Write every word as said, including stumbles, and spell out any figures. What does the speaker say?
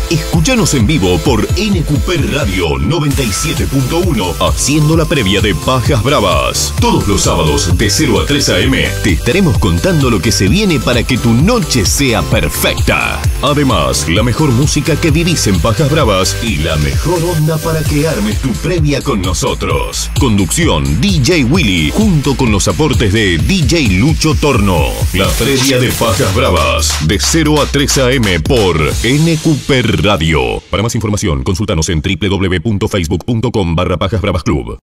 Escúchanos en vivo por N Q P Radio noventa y siete punto uno, haciendo la previa de Pajas Bravas. Todos los sábados de cero a tres a eme te estaremos contando lo que se viene para que tu noche sea perfecta. Además, la mejor música que vivís en Pajas Bravas y la mejor onda para que armes tu previa con nosotros. Conducción D J Willy, junto con los aportes de D J Lucho Torno. La previa de Pajas Bravas, de cero a tres a eme por N Q P Radio. Para más información, consultanos en doble u doble u doble u punto facebook punto com barra Pajas Bravas Club.